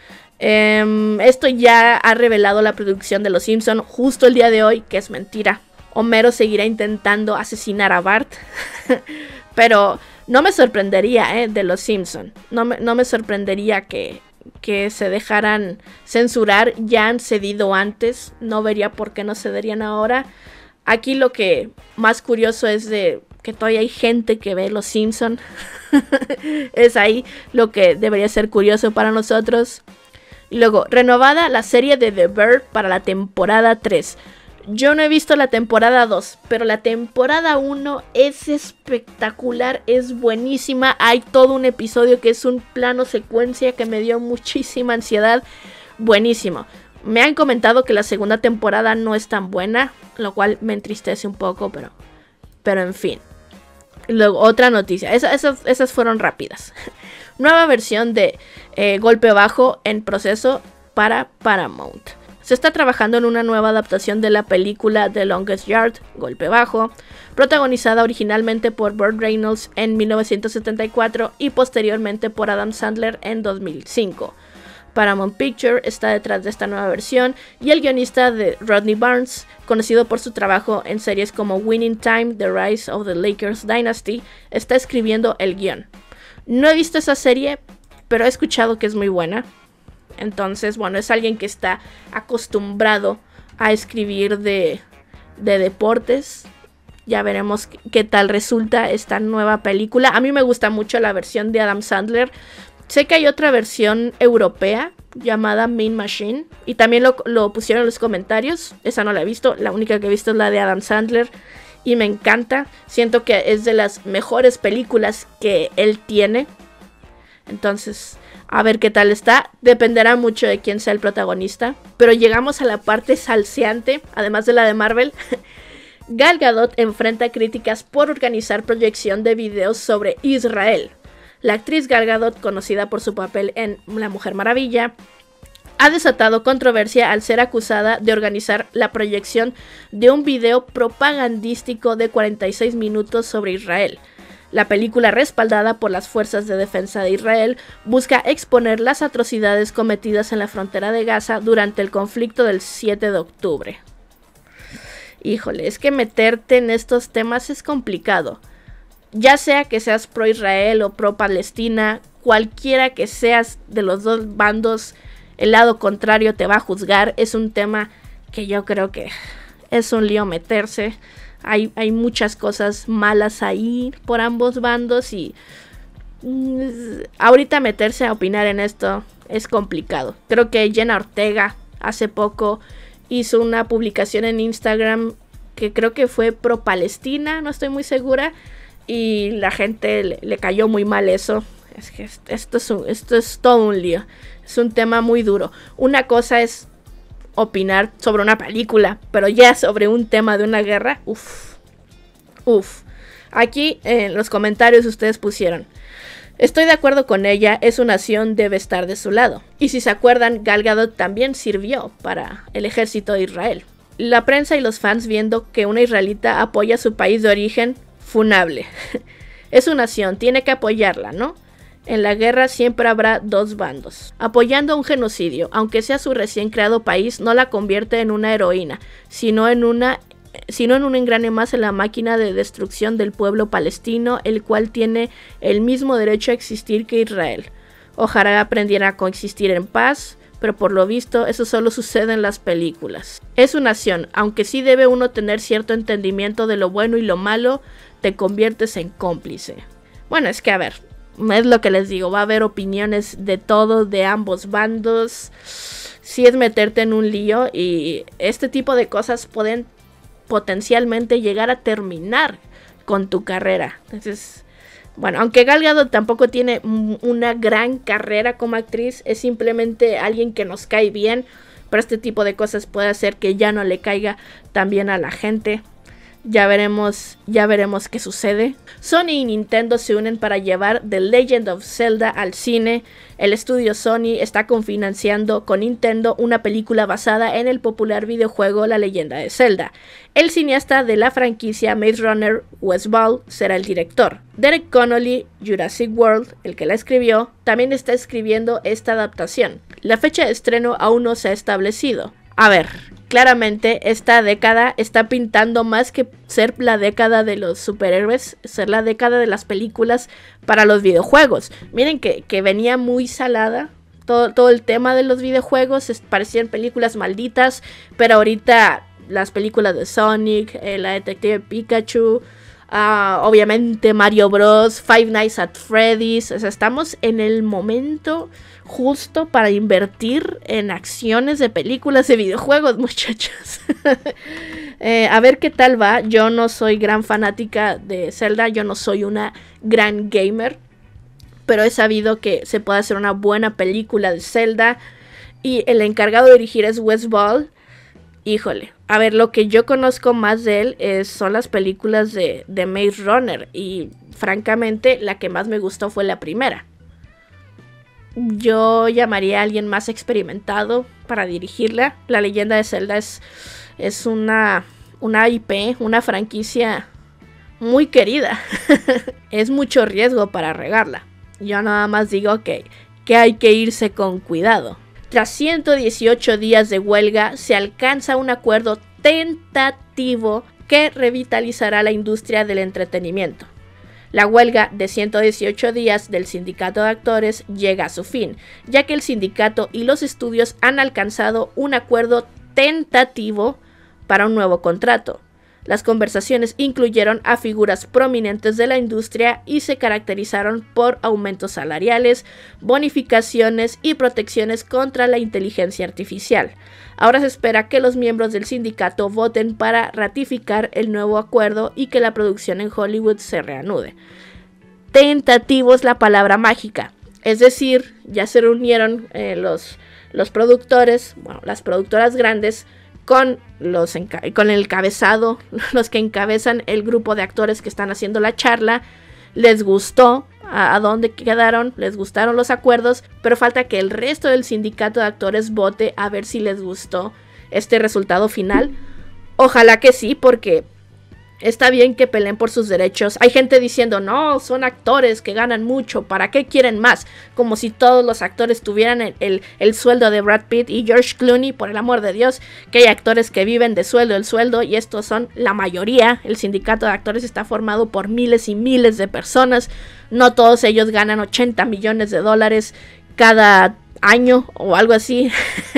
Um, esto ya ha revelado la producción de Los Simpson justo el día de hoy, que es mentira. Homero seguirá intentando asesinar a Bart. Pero no me sorprendería, eh, de Los Simpson. No me, no me sorprendería que, que se dejaran censurar. Ya han cedido antes. No vería por qué no cederían ahora. Aquí lo que más curioso es de que todavía hay gente que ve Los Simpson. Es ahí lo que debería ser curioso para nosotros. Y luego, renovada la serie de The Bear para la temporada tres. Yo no he visto la temporada dos, pero la temporada uno es espectacular, es buenísima. Hay todo un episodio que es un plano secuencia que me dio muchísima ansiedad. Buenísimo. Me han comentado que la segunda temporada no es tan buena, lo cual me entristece un poco, pero, pero en fin. Luego, otra noticia. Esa, esas, esas fueron rápidas. Nueva versión de eh, Golpe Bajo en proceso para Paramount. Se está trabajando en una nueva adaptación de la película The Longest Yard, Golpe Bajo, protagonizada originalmente por Burt Reynolds en mil novecientos setenta y cuatro y posteriormente por Adam Sandler en dos mil cinco. Paramount Pictures está detrás de esta nueva versión y el guionista de Rodney Barnes, conocido por su trabajo en series como Winning Time, The Rise of the Lakers Dynasty, está escribiendo el guión. No he visto esa serie, pero he escuchado que es muy buena. Entonces, bueno, es alguien que está acostumbrado a escribir de, de deportes. Ya veremos qué tal resulta esta nueva película. A mí me gusta mucho la versión de Adam Sandler. Sé que hay otra versión europea llamada Mean Machine. Y también lo, lo pusieron en los comentarios. Esa no la he visto. La única que he visto es la de Adam Sandler. Y me encanta. Siento que es de las mejores películas que él tiene. Entonces, a ver qué tal está. Dependerá mucho de quién sea el protagonista. Pero llegamos a la parte salseante, además de la de Marvel. Gal Gadot enfrenta críticas por organizar proyección de videos sobre Israel. La actriz Gal Gadot, conocida por su papel en La Mujer Maravilla, ha desatado controversia al ser acusada de organizar la proyección de un video propagandístico de cuarenta y seis minutos sobre Israel. La película, respaldada por las Fuerzas de Defensa de Israel, busca exponer las atrocidades cometidas en la frontera de Gaza durante el conflicto del siete de octubre. Híjole, es que meterte en estos temas es complicado. Ya sea que seas pro Israel o pro Palestina, cualquiera que seas de los dos bandos, el lado contrario te va a juzgar. Es un tema que yo creo que es un lío meterse. Hay, hay muchas cosas malas ahí por ambos bandos y mm, ahorita meterse a opinar en esto es complicado. Creo que Jenna Ortega hace poco hizo una publicación en Instagram que creo que fue pro Palestina, no estoy muy segura, y la gente le, le cayó muy mal eso. Es que esto es, un, esto es todo un lío, es un tema muy duro. Una cosa es opinar sobre una película, pero ya sobre un tema de una guerra, uff, uff. Aquí en los comentarios ustedes pusieron: estoy de acuerdo con ella, es una nación, debe estar de su lado. Y si se acuerdan, Gal Gadot también sirvió para el ejército de Israel. La prensa y los fans viendo que una israelita apoya a su país de origen, funable. Es su nación, tiene que apoyarla, ¿no? En la guerra siempre habrá dos bandos. Apoyando a un genocidio, aunque sea su recién creado país, no la convierte en una heroína, sino en una sino en un engrane más en la máquina de destrucción del pueblo palestino, el cual tiene el mismo derecho a existir que Israel. Ojalá aprendiera a coexistir en paz, pero por lo visto eso solo sucede en las películas. Es su nación, aunque sí debe uno tener cierto entendimiento de lo bueno y lo malo, te conviertes en cómplice. Bueno, es que a ver, es lo que les digo, va a haber opiniones de todo, de ambos bandos. Sí es meterte en un lío y este tipo de cosas pueden potencialmente llegar a terminar con tu carrera. Entonces, bueno, aunque Gal Gadot tampoco tiene una gran carrera como actriz, es simplemente alguien que nos cae bien, pero este tipo de cosas puede hacer que ya no le caiga tan bien a la gente. Ya veremos, ya veremos qué sucede. Sony y Nintendo se unen para llevar The Legend of Zelda al cine. El estudio Sony está cofinanciando con Nintendo una película basada en el popular videojuego La Leyenda de Zelda. El cineasta de la franquicia Maze Runner, Wes Ball, será el director. Derek Connolly, Jurassic World, el que la escribió, también está escribiendo esta adaptación. La fecha de estreno aún no se ha establecido. A ver, claramente esta década está pintando más que ser la década de los superhéroes, ser la década de las películas para los videojuegos. Miren que, que venía muy salada todo, todo el tema de los videojuegos, es, parecían películas malditas, pero ahorita las películas de Sonic, eh, la Detective Pikachu, uh, obviamente Mario Bros, Five Nights at Freddy's, o sea, estamos en el momento justo para invertir en acciones de películas de videojuegos, muchachos. eh, a ver qué tal va. Yo no soy gran fanática de Zelda, yo no soy una gran gamer, pero he sabido que se puede hacer una buena película de Zelda y el encargado de dirigir es Wes Ball. Híjole, a ver, lo que yo conozco más de él es, son las películas de, de Maze Runner y francamente la que más me gustó fue la primera. Yo llamaría a alguien más experimentado para dirigirla. La Leyenda de Zelda es, es una, una I P, una franquicia muy querida. Es mucho riesgo para regarla. Yo nada más digo que, que hay que irse con cuidado. Tras ciento dieciocho días de huelga, se alcanza un acuerdo tentativo que revitalizará la industria del entretenimiento. La huelga de ciento dieciocho días del sindicato de actores llega a su fin, ya que el sindicato y los estudios han alcanzado un acuerdo tentativo para un nuevo contrato. Las conversaciones incluyeron a figuras prominentes de la industria y se caracterizaron por aumentos salariales, bonificaciones y protecciones contra la inteligencia artificial. Ahora se espera que los miembros del sindicato voten para ratificar el nuevo acuerdo y que la producción en Hollywood se reanude. Tentativo es la palabra mágica, es decir, ya se reunieron eh, los, los productores, bueno, las productoras grandes, con, los con el encabezado, los que encabezan el grupo de actores que están haciendo la charla. Les gustó a, a dónde quedaron, les gustaron los acuerdos, pero falta que el resto del sindicato de actores vote a ver si les gustó este resultado final. Ojalá que sí, porque está bien que peleen por sus derechos. Hay gente diciendo, no, son actores que ganan mucho, ¿para qué quieren más? Como si todos los actores tuvieran el, el, el sueldo de Brad Pitt y George Clooney, por el amor de Dios, que hay actores que viven de sueldo en sueldo, y estos son la mayoría. El sindicato de actores está formado por miles y miles de personas, no todos ellos ganan ochenta millones de dólares cada año o algo así.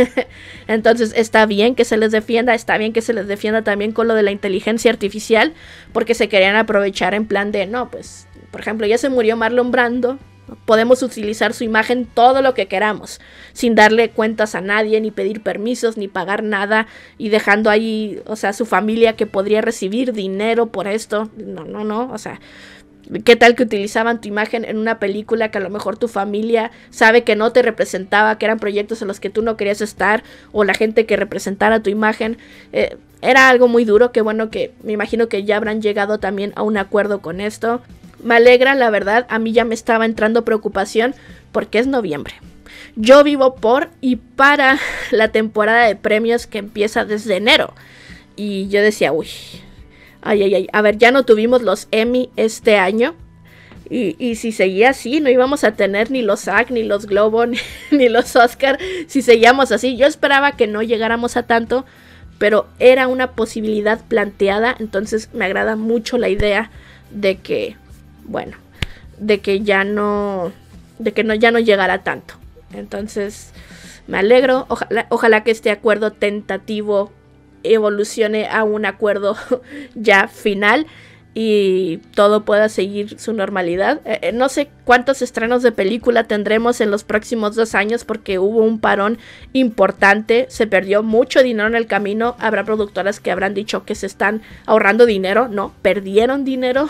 Entonces está bien que se les defienda, está bien que se les defienda también con lo de la inteligencia artificial, porque se querían aprovechar en plan de, no, pues, por ejemplo, ya se murió Marlon Brando, podemos utilizar su imagen todo lo que queramos, sin darle cuentas a nadie, ni pedir permisos, ni pagar nada, y dejando ahí, o sea, su familia que podría recibir dinero por esto. No, no, no, o sea, ¿qué tal que utilizaban tu imagen en una película que a lo mejor tu familia sabe que no te representaba, que eran proyectos en los que tú no querías estar, o la gente que representara tu imagen? Eh, era algo muy duro, que bueno, que me imagino que ya habrán llegado también a un acuerdo con esto. Me alegra, la verdad, a mí ya me estaba entrando preocupación porque es noviembre. Yo vivo por y para la temporada de premios que empieza desde enero. Y yo decía, uy, ay, ay, ay, a ver, ya no tuvimos los Emmy este año. Y, y si seguía así, no íbamos a tener ni los S A G, ni los Globo, ni, ni los Oscar, si seguíamos así. Yo esperaba que no llegáramos a tanto, pero era una posibilidad planteada, entonces me agrada mucho la idea de que, bueno, de que ya no, de que no, ya no llegara tanto. Entonces, me alegro, ojalá, ojalá que este acuerdo tentativo evolucione a un acuerdo ya final y todo pueda seguir su normalidad. Eh, no sé cuántos estrenos de película tendremos en los próximos dos años porque hubo un parón importante, se perdió mucho dinero en el camino. Habrá productoras que habrán dicho que se están ahorrando dinero, no, perdieron dinero.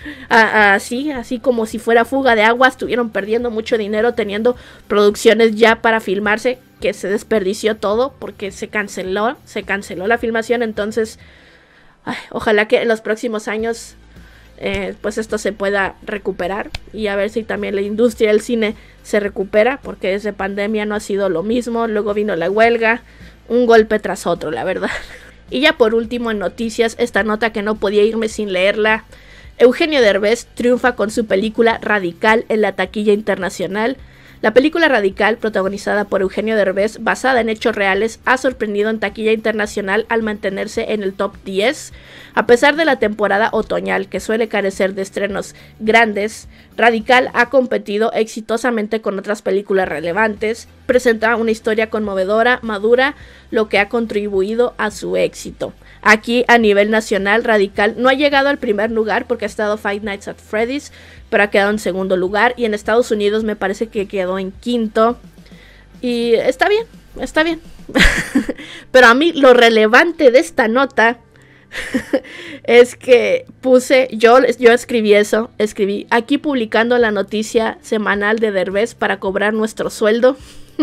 Así, así como si fuera fuga de agua, estuvieron perdiendo mucho dinero teniendo producciones ya para filmarse, que se desperdició todo porque se canceló, se canceló la filmación. Entonces, ay, ojalá que en los próximos años eh, pues esto se pueda recuperar y a ver si también la industria del cine se recupera, porque desde pandemia no ha sido lo mismo. Luego vino la huelga, un golpe tras otro, la verdad. Y ya por último en noticias, esta nota que no podía irme sin leerla. Eugenio Derbez triunfa con su película Radical en la taquilla internacional. La película Radical, protagonizada por Eugenio Derbez, basada en hechos reales, ha sorprendido en taquilla internacional al mantenerse en el top diez. A pesar de la temporada otoñal, que suele carecer de estrenos grandes, Radical ha competido exitosamente con otras películas relevantes, presenta una historia conmovedora, madura, lo que ha contribuido a su éxito. Aquí a nivel nacional, Radical no ha llegado al primer lugar porque ha estado Five Nights at Freddy's, pero ha quedado en segundo lugar, y en Estados Unidos me parece que quedó en quinto, y está bien, está bien. Pero a mí lo relevante de esta nota es que puse, yo, yo escribí eso, escribí aquí publicando la noticia semanal de Derbez para cobrar nuestro sueldo.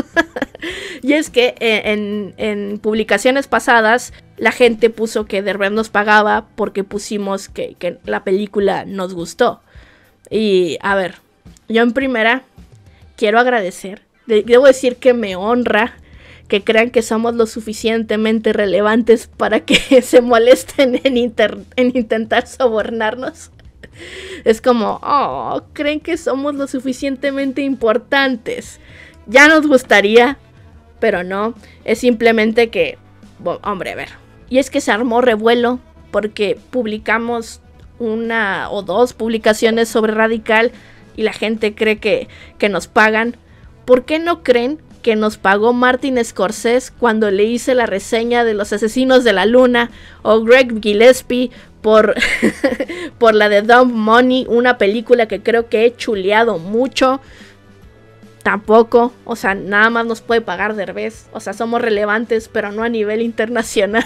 Y es que en, en publicaciones pasadas la gente puso que Derbez nos pagaba porque pusimos que, que la película nos gustó. Y a ver, yo en primera quiero agradecer, debo decir que me honra que crean que somos lo suficientemente relevantes para que se molesten en, inter, en intentar sobornarnos. Es como, oh, creen que somos lo suficientemente importantes. Ya nos gustaría, pero no, es simplemente que, bueno, hombre, a ver. Y es que se armó revuelo porque publicamos una o dos publicaciones sobre Radical y la gente cree que, que nos pagan. ¿Por qué no creen que nos pagó Martin Scorsese cuando le hice la reseña de Los Asesinos de la Luna? O Greg Gillespie por, por la de Dumb Money, una película que creo que he chuleado mucho. Tampoco, o sea, nada más nos puede pagar Derbez. O sea, somos relevantes, pero no a nivel internacional.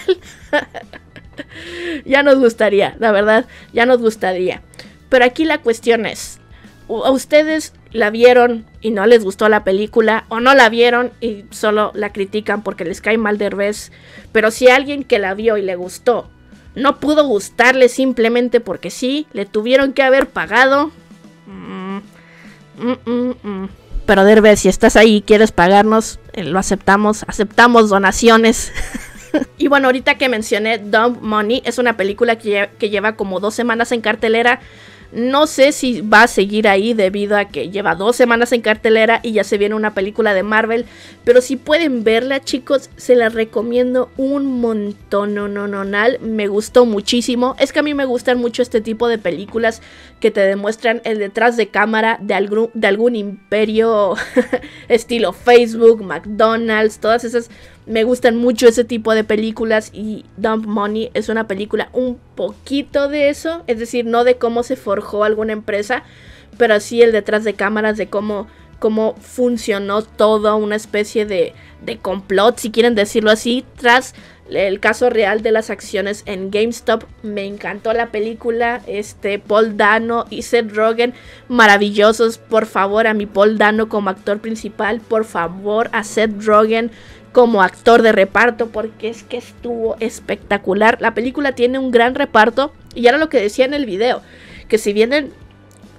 Ya nos gustaría, la verdad, ya nos gustaría. Pero aquí la cuestión es, ¿a ustedes la vieron y no les gustó la película? ¿O no la vieron y solo la critican porque les cae mal Derbez? Pero si alguien que la vio y le gustó no pudo gustarle simplemente porque sí, le tuvieron que haber pagado. Mm, mm, mm, mm. Pero Derbez, si estás ahí y quieres pagarnos, eh, lo aceptamos, aceptamos donaciones. Y bueno, ahorita que mencioné Dumb Money, es una película que, lle- que lleva como dos semanas en cartelera. No sé si va a seguir ahí debido a que lleva dos semanas en cartelera y ya se viene una película de Marvel. Pero si pueden verla, chicos, se la recomiendo un montón. No, no, no, no, me gustó muchísimo. Es que a mí me gustan mucho este tipo de películas que te demuestran el detrás de cámara de algún, de algún imperio estilo Facebook, McDonald's, todas esas. Me gustan mucho ese tipo de películas y Dumb Money es una película un poquito de eso. Es decir, no de cómo se forjó alguna empresa, pero sí el detrás de cámaras de cómo, cómo funcionó todo, una especie de, de complot, si quieren decirlo así, tras el caso real de las acciones en GameStop. Me encantó la película, este Paul Dano y Seth Rogen, maravillosos. Por favor, a mi Paul Dano como actor principal, por favor a Seth Rogen como actor de reparto, porque es que estuvo espectacular. La película tiene un gran reparto y era lo que decía en el video, que si bien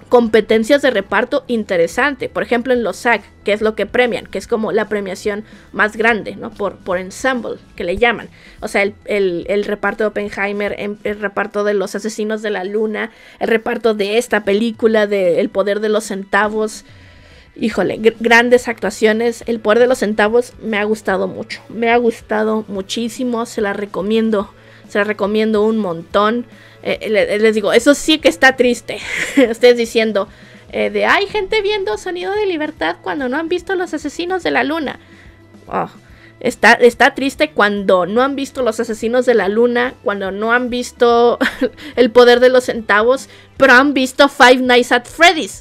competencias de reparto interesante. Por ejemplo, en los S A G, que es lo que premian, que es como la premiación más grande, ¿no? Por, por ensemble, que le llaman. O sea, el, el, el reparto de Oppenheimer, el, el reparto de Los Asesinos de la Luna, el reparto de esta película de El Poder de los Centavos. Híjole, gr- grandes actuaciones. El Poder de los Centavos me ha gustado mucho. Me ha gustado muchísimo. Se la recomiendo. Se la recomiendo un montón. Eh, les, les digo, eso sí que está triste. Ustedes diciendo eh, de hay gente viendo Sonido de Libertad cuando no han visto Los Asesinos de la Luna. Oh, está, está triste cuando no han visto Los Asesinos de la Luna, cuando no han visto El Poder de los Centavos, pero han visto Five Nights at Freddy's.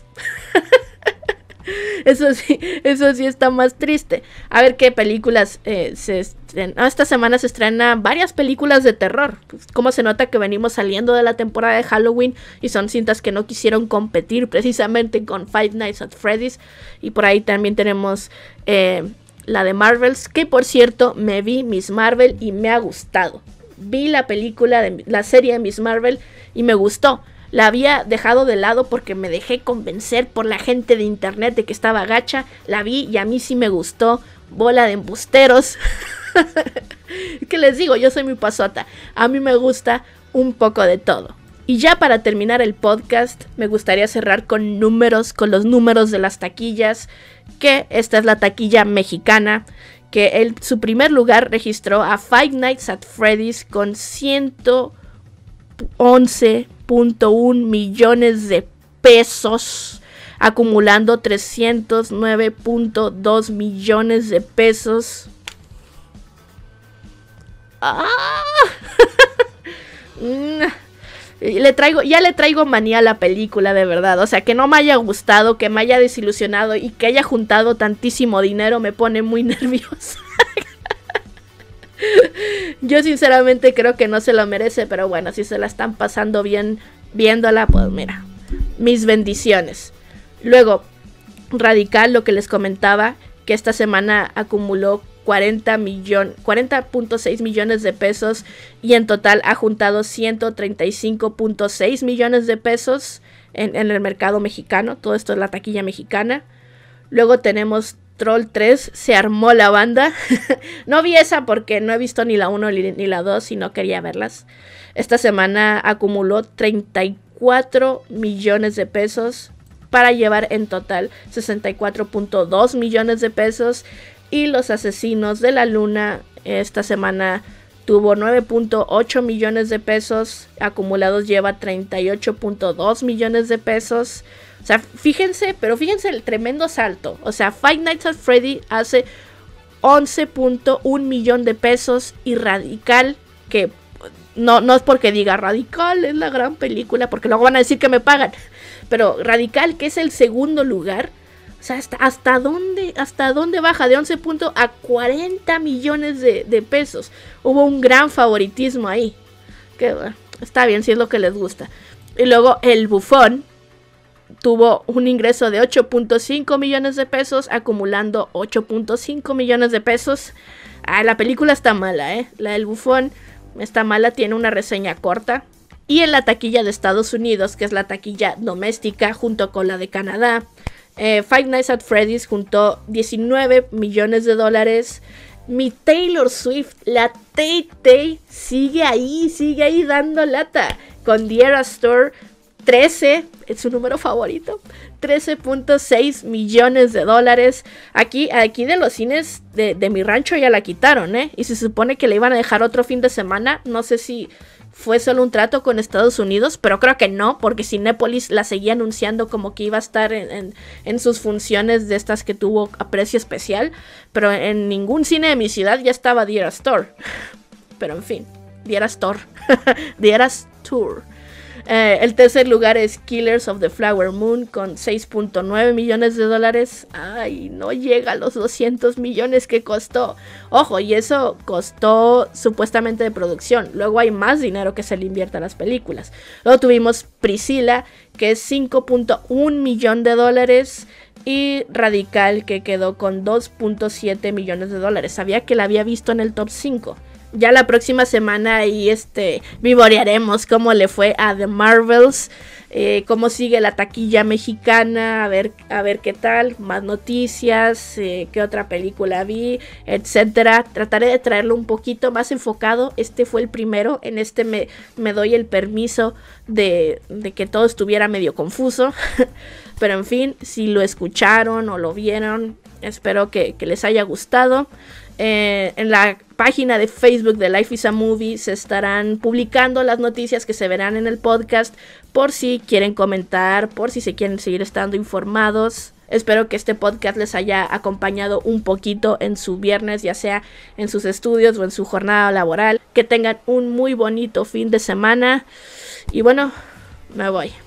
Eso sí, eso sí está más triste. A ver qué películas eh, se estrenan. Esta semana se estrenan varias películas de terror. Pues, como se nota que venimos saliendo de la temporada de Halloween y son cintas que no quisieron competir precisamente con Five Nights at Freddy's. Y por ahí también tenemos eh, la de Marvels, que por cierto me vi Miss Marvel y me ha gustado. Vi la película, de la serie de Miss Marvel y me gustó. La había dejado de lado porque me dejé convencer por la gente de internet de que estaba gacha. La vi y a mí sí me gustó. Bola de embusteros. ¿Qué les digo? Yo soy muy pasota. A mí me gusta un poco de todo. Y ya para terminar el podcast, me gustaría cerrar con números, con los números de las taquillas. Que esta es la taquilla mexicana. Que el, su primer lugar registró a Five Nights at Freddy's con ciento once punto uno millones de pesos, acumulando trescientos nueve punto dos millones de pesos. ¡Ah! le traigo, ya le traigo manía a la película, de verdad. O sea, que no me haya gustado, que me haya desilusionado y que haya juntado tantísimo dinero me pone muy nerviosa. Yo sinceramente creo que no se lo merece, pero bueno, si se la están pasando bien viéndola, pues mira, mis bendiciones. Luego, Radical, lo que les comentaba, que esta semana acumuló cuarenta punto seis millones de pesos y en total ha juntado ciento treinta y cinco punto seis millones de pesos en, en el mercado mexicano. Todo esto es la taquilla mexicana. Luego tenemos Troll tres, se armó la banda. No vi esa porque no he visto ni la uno ni la dos y no quería verlas. Esta semana acumuló treinta y cuatro millones de pesos para llevar en total sesenta y cuatro punto dos millones de pesos. Y Los Asesinos de la Luna esta semana tuvo nueve punto ocho millones de pesos. Acumulados lleva treinta y ocho punto dos millones de pesos. O sea, fíjense, pero fíjense el tremendo salto. O sea, Five Nights at Freddy hace once punto uno millón de pesos. Y Radical, que no, no es porque diga Radical es la gran película, porque luego van a decir que me pagan. Pero Radical, que es el segundo lugar, o sea, hasta, hasta dónde, hasta dónde baja de once puntos a cuarenta millones de, de pesos. Hubo un gran favoritismo ahí. Que bueno, está bien si es lo que les gusta. Y luego El Bufón tuvo un ingreso de ocho punto cinco millones de pesos, acumulando ocho punto cinco millones de pesos. Ah, la película está mala, ¿eh? La del Bufón está mala, tiene una reseña corta. Y en la taquilla de Estados Unidos, que es la taquilla doméstica, junto con la de Canadá, eh, Five Nights at Freddy's juntó diecinueve millones de dólares. Mi Taylor Swift, la Tay-Tay, sigue ahí, sigue ahí dando lata. Con The Eras Tour, trece, es su número favorito, trece punto seis millones de dólares. Aquí, aquí de los cines de, de mi rancho ya la quitaron, ¿eh? Y se supone que le iban a dejar otro fin de semana. No sé si fue solo un trato con Estados Unidos, pero creo que no, porque Cinépolis la seguía anunciando como que iba a estar en, en, en sus funciones de estas que tuvo a precio especial. Pero en ningún cine de mi ciudad ya estaba The Eras Tour. Pero en fin, The Eras Tour. The Eras Tour. Eh, el tercer lugar es Killers of the Flower Moon con seis punto nueve millones de dólares. Ay, no llega a los doscientos millones que costó. Ojo, y eso costó supuestamente de producción. Luego hay más dinero que se le invierte a las películas. Luego tuvimos Priscilla, que es cinco punto uno millón de dólares. Y Radical, que quedó con dos punto siete millones de dólares. Sabía que la había visto en el top cinco. ya la próxima semana ahí este, vivorearemos cómo le fue a The Marvels. Eh, cómo sigue la taquilla mexicana, a ver, a ver qué tal, más noticias, eh, qué otra película vi, etcétera. Trataré de traerlo un poquito más enfocado. Este fue el primero, en este me, me doy el permiso de, de que todo estuviera medio confuso. Pero en fin, si lo escucharon o lo vieron, espero que, que les haya gustado. Eh, en la página de Facebook de Life is a Movie se estarán publicando las noticias que se verán en el podcast, por si quieren comentar, por si se quieren seguir estando informados. Espero que este podcast les haya acompañado un poquito en su viernes, ya sea en sus estudios o en su jornada laboral. Que tengan un muy bonito fin de semana y bueno, me voy.